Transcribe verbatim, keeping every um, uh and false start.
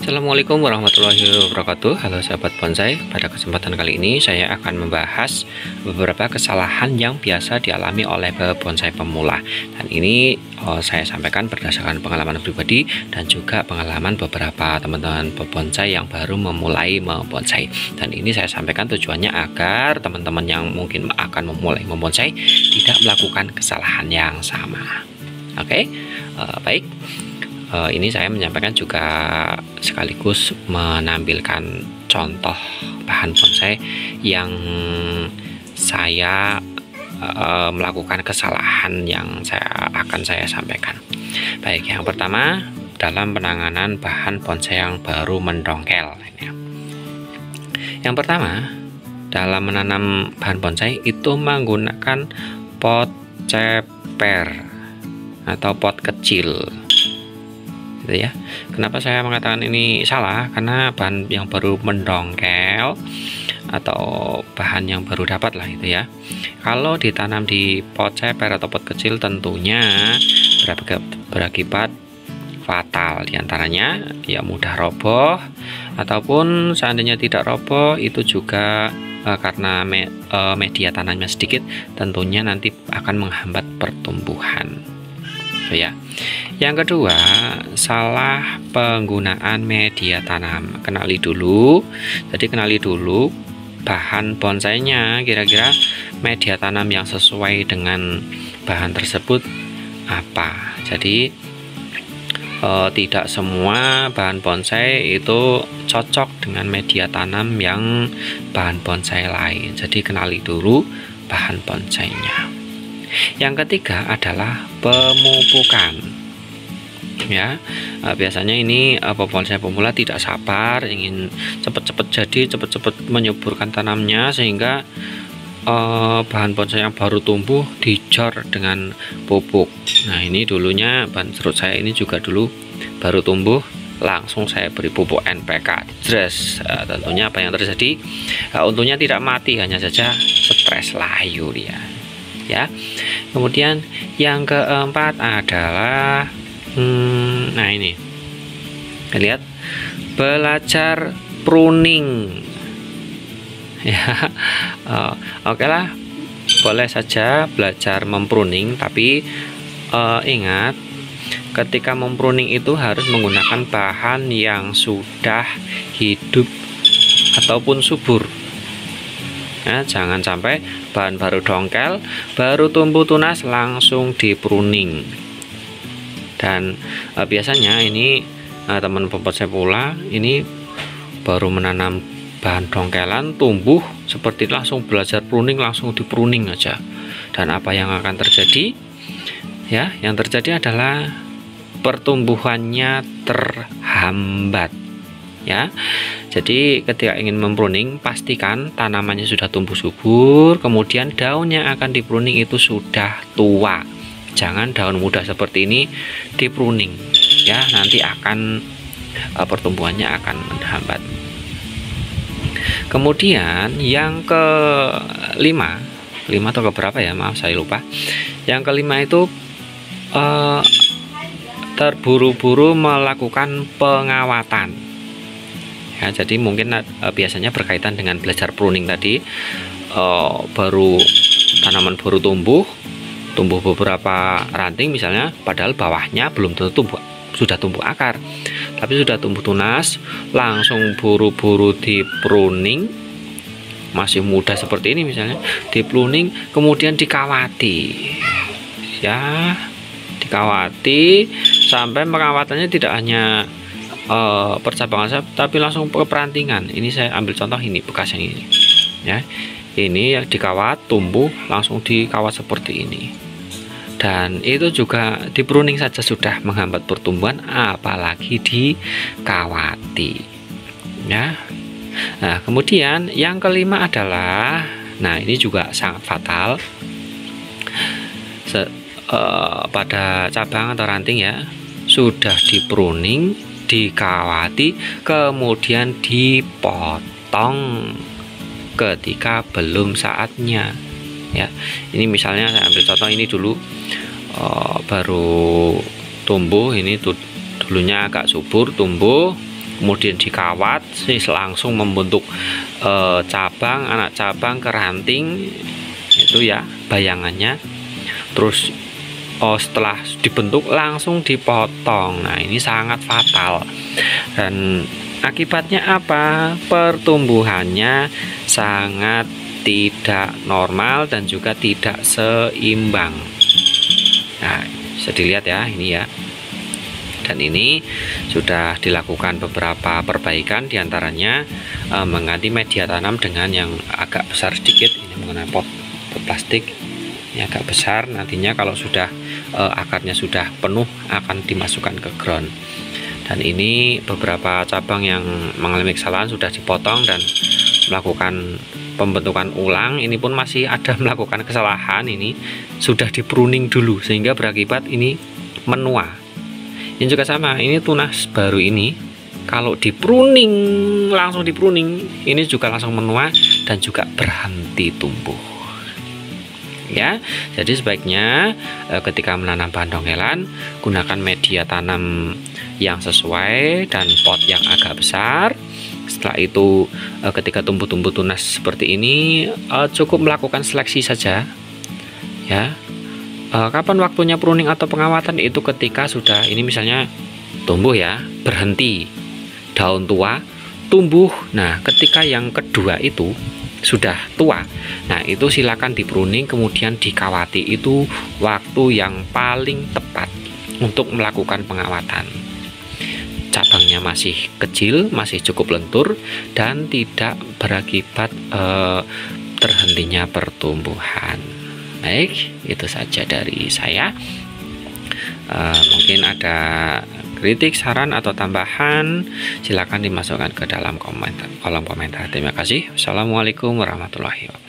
Assalamualaikum warahmatullahi wabarakatuh. Halo sahabat bonsai, pada kesempatan kali ini saya akan membahas beberapa kesalahan yang biasa dialami oleh bonsai pemula. Dan ini oh, saya sampaikan berdasarkan pengalaman pribadi dan juga pengalaman beberapa teman-teman bonsai yang baru memulai membonsai. Dan ini saya sampaikan tujuannya agar teman-teman yang mungkin akan memulai membonsai tidak melakukan kesalahan yang sama. Oke, okay? uh, baik. Uh, ini saya menyampaikan juga sekaligus menampilkan contoh bahan bonsai yang saya uh, melakukan kesalahan yang saya akan saya sampaikan. Baik, yang pertama dalam penanganan bahan bonsai yang baru mendongkel. Yang pertama dalam menanam bahan bonsai itu menggunakan pot ceper atau pot kecil. Ya, kenapa saya mengatakan ini salah? Karena bahan yang baru mendongkel atau bahan yang baru dapat lah itu ya, kalau ditanam di pot ceper atau pot kecil tentunya berakibat fatal. Diantaranya ya mudah roboh, ataupun seandainya tidak roboh itu juga e, karena me, e, media tanamnya sedikit, tentunya nanti akan menghambat pertumbuhan. Ya. Yang kedua, salah penggunaan media tanam. Kenali dulu. Jadi kenali dulu bahan bonsainya, kira-kira media tanam yang sesuai dengan bahan tersebut apa. Jadi eh, tidak semua bahan bonsai itu cocok dengan media tanam yang bahan bonsai lain. Jadi kenali dulu bahan bonsainya. Yang ketiga adalah pemupukan. Ya, biasanya ini bonsai pemula tidak sabar, ingin cepat-cepat jadi, cepat-cepat menyuburkan tanamnya, sehingga eh, bahan bonsai yang baru tumbuh dijor dengan pupuk. Nah, ini dulunya bahan serut saya ini juga dulu baru tumbuh, langsung saya beri pupuk N P K dress. Eh, tentunya apa yang terjadi? Eh, untungnya tidak mati, hanya saja stres layu dia. Ya, kemudian yang keempat adalah hmm, nah ini lihat, belajar pruning ya. uh, oke okay lah, boleh saja belajar mempruning, tapi uh, ingat ketika mempruning itu harus menggunakan bahan yang sudah hidup ataupun subur. Ya, jangan sampai bahan baru dongkel, baru tumbuh tunas langsung di pruning. Dan e, biasanya ini e, teman bonsai pula ini baru menanam bahan dongkelan, tumbuh seperti langsung belajar pruning, langsung di pruning aja. Dan apa yang akan terjadi? Ya, yang terjadi adalah pertumbuhannya terhambat. Ya, jadi ketika ingin mempruning, pastikan tanamannya sudah tumbuh subur, kemudian daunnya akan dipruning itu sudah tua. Jangan daun muda seperti ini dipruning, ya, nanti akan uh, pertumbuhannya akan menghambat. Kemudian yang kelima, lima atau keberapa ya, maaf saya lupa. Yang kelima itu uh, terburu-buru melakukan pengawatan. Ya, jadi mungkin uh, biasanya berkaitan dengan belajar pruning tadi, uh, baru tanaman baru tumbuh, tumbuh beberapa ranting misalnya, padahal bawahnya belum tentu tumbuh, sudah tumbuh akar, tapi sudah tumbuh tunas, langsung buru-buru di pruning, masih muda seperti ini misalnya, di pruning, kemudian dikawati, ya, dikawati sampai perawatannya tidak hanya Uh, percabangan tapi langsung ke perantingan. Ini saya ambil contoh ini, bekas yang ini ya, ini yang dikawat, tumbuh langsung dikawat seperti ini, dan itu juga di pruning saja sudah menghambat pertumbuhan, apalagi dikawati ya. Nah, kemudian yang kelima adalah, nah ini juga sangat fatal. Se, uh, pada cabang atau ranting ya, sudah di pruning, dikawati, kemudian dipotong ketika belum saatnya ya. Ini misalnya saya ambil contoh ini dulu, uh, baru tumbuh, ini tuh dulunya agak subur tumbuh, kemudian dikawat, langsung membentuk e, cabang, anak cabang ke ranting, itu ya bayangannya. Terus oh, setelah dibentuk langsung dipotong. Nah, ini sangat fatal. Dan akibatnya apa? Pertumbuhannya sangat tidak normal dan juga tidak seimbang. Nah, bisa dilihat ya, ini ya. Dan ini sudah dilakukan beberapa perbaikan, diantaranya e, mengganti media tanam dengan yang agak besar sedikit. Ini mengenai pot, pot plastik ini agak besar. Nantinya kalau sudah e, akarnya sudah penuh akan dimasukkan ke ground. Dan ini beberapa cabang yang mengalami kesalahan sudah dipotong dan melakukan pembentukan ulang. Ini pun masih ada melakukan kesalahan, ini sudah di pruning dulu sehingga berakibat ini menua. Ini juga sama, ini tunas baru ini kalau di pruning, langsung di pruning, ini juga langsung menua dan juga berhenti tumbuh. Ya, jadi sebaiknya e, ketika menanam bahan dongkelan gunakan media tanam yang sesuai dan pot yang agak besar. Setelah itu e, ketika tumbuh-tumbuh tunas seperti ini e, cukup melakukan seleksi saja. Ya. E, kapan waktunya pruning atau pengawatan? Itu ketika sudah ini misalnya tumbuh ya, berhenti, daun tua, tumbuh. Nah, ketika yang kedua itu sudah tua, nah itu silakan di pruning kemudian dikawati. Itu waktu yang paling tepat untuk melakukan pengawatan. Cabangnya masih kecil, masih cukup lentur dan tidak berakibat eh, terhentinya pertumbuhan. Baik, itu saja dari saya. Uh, mungkin ada kritik, saran atau tambahan, silakan dimasukkan ke dalam komentar, kolom komentar. Terima kasih. Wassalamualaikum warahmatullahi wabarakatuh.